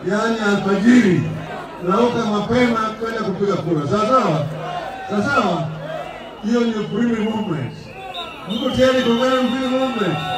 yaani alfajiri, rauka mapema kwenda kupiga kura. Sawa? Sawa? Hiyo ni free movement. Mko tayari kuungana na free movement?